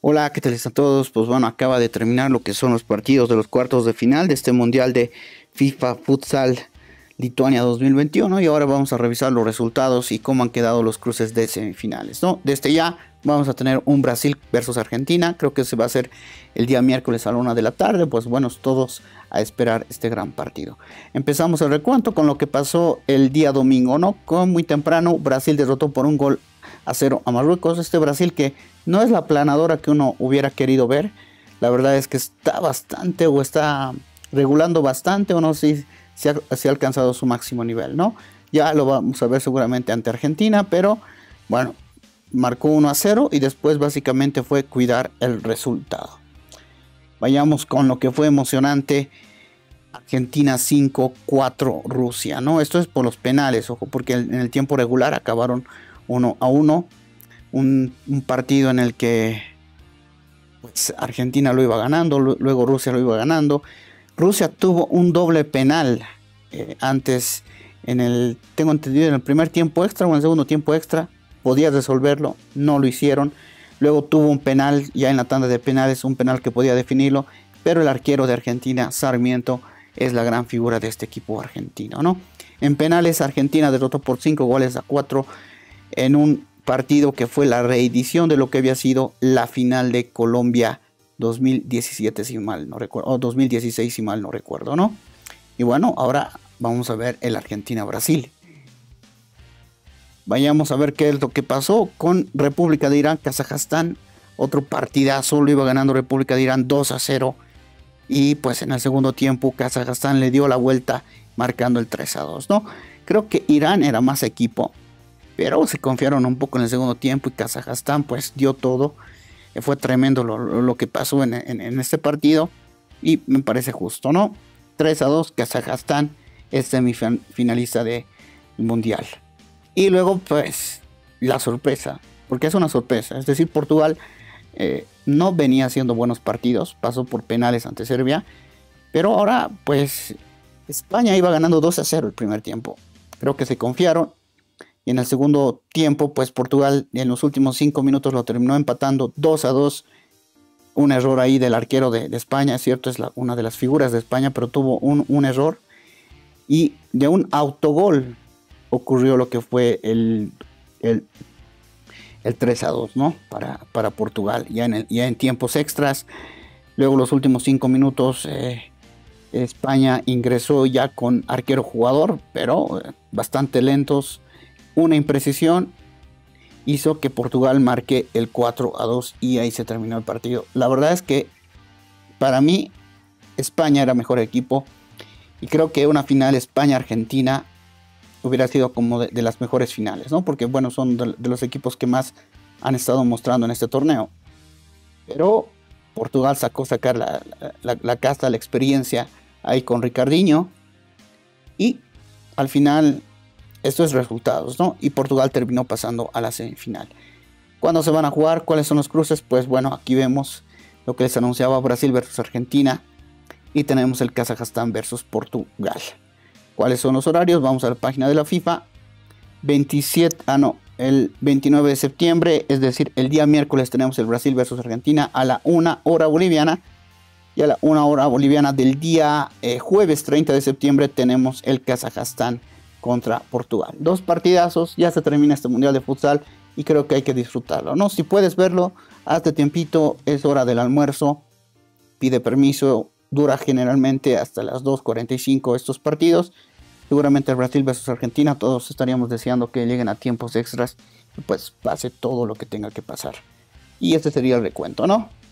Hola, ¿qué tal están todos? Pues bueno, acaba de terminar lo que son los partidos de los cuartos de final de este Mundial de FIFA Futsal Lituania 2021 y ahora vamos a revisar los resultados y cómo han quedado los cruces de semifinales, ¿no? Desde ya vamos a tener un Brasil versus Argentina, creo que se va a hacer el día miércoles a la 1 de la tarde, pues bueno, todos a esperar este gran partido. Empezamos el recuento con lo que pasó el día domingo, ¿no? Con muy temprano Brasil derrotó por 1-0 a Marruecos, este Brasil que no es la planadora que uno hubiera querido ver. La verdad es que está bastante o está regulando bastante o no sé si ha alcanzado su máximo nivel, ¿no? Ya lo vamos a ver seguramente ante Argentina, pero bueno, marcó 1-0 y después básicamente fue cuidar el resultado. Vayamos con lo que fue emocionante. Argentina 5-4 Rusia, ¿no? Esto es por los penales, ojo, porque en el tiempo regular acabaron 1-1. Un partido en el que pues, Argentina lo iba ganando, luego Rusia lo iba ganando. Rusia tuvo un doble penal antes, tengo entendido, en el primer tiempo extra o en el segundo tiempo extra, podía resolverlo, no lo hicieron. Luego tuvo un penal ya en la tanda de penales, un penal que podía definirlo, pero el arquero de Argentina, Sarmiento, es la gran figura de este equipo argentino, ¿no? En penales, Argentina derrotó por 5-4 en un partido que fue la reedición de lo que había sido la final de Colombia 2017, si mal no recuerdo, o 2016, si mal no recuerdo, ¿no? Y bueno, ahora vamos a ver el Argentina-Brasil. Vayamos a ver qué es lo que pasó con República de Irán, Kazajstán. Otro partidazo, lo iba ganando República de Irán 2-0. Y pues en el segundo tiempo Kazajstán le dio la vuelta marcando el 3-2, ¿no? Creo que Irán era más equipo, pero se confiaron un poco en el segundo tiempo y Kazajstán pues dio todo. Fue tremendo lo que pasó en este partido y me parece justo, ¿no? 3-2, Kazajstán es semifinalista del Mundial. Y luego pues la sorpresa, porque es una sorpresa, es decir, Portugal no venía haciendo buenos partidos, pasó por penales ante Serbia, pero ahora pues España iba ganando 2-0 el primer tiempo. Creo que se confiaron. Y en el segundo tiempo, pues Portugal en los últimos 5 minutos lo terminó empatando 2-2. Un error ahí del arquero de España, es cierto, es una de las figuras de España, pero tuvo un error. Y de un autogol ocurrió lo que fue el 3-2, ¿no? Para Portugal, ya en tiempos extras. Luego los últimos 5 minutos España ingresó ya con arquero jugador, pero bastante lentos. Una imprecisión hizo que Portugal marque el 4-2 y ahí se terminó el partido. La verdad es que para mí España era mejor equipo y creo que una final España-Argentina hubiera sido como de las mejores finales, ¿no? Porque bueno, son de los equipos que más han estado mostrando en este torneo. Pero Portugal sacar la casta, la experiencia ahí con Ricardinho y al final esto es resultados, ¿no? Y Portugal terminó pasando a la semifinal. ¿Cuándo se van a jugar? ¿Cuáles son los cruces? Pues bueno, aquí vemos lo que les anunciaba: Brasil versus Argentina. Y tenemos el Kazajstán versus Portugal. ¿Cuáles son los horarios? Vamos a la página de la FIFA. El 29 de septiembre, es decir, el día miércoles tenemos el Brasil versus Argentina a la 1 hora boliviana. Y a la 1 hora boliviana del día jueves 30 de septiembre tenemos el Kazajstán contra Portugal. 2 partidazos, ya se termina este Mundial de Futsal y creo que hay que disfrutarlo, ¿no? Si puedes verlo, hazte tiempito, es hora del almuerzo, pide permiso, dura generalmente hasta las 2:45 estos partidos. Seguramente el Brasil versus Argentina, todos estaríamos deseando que lleguen a tiempos extras y pues pase todo lo que tenga que pasar. Y este sería el recuento, ¿no?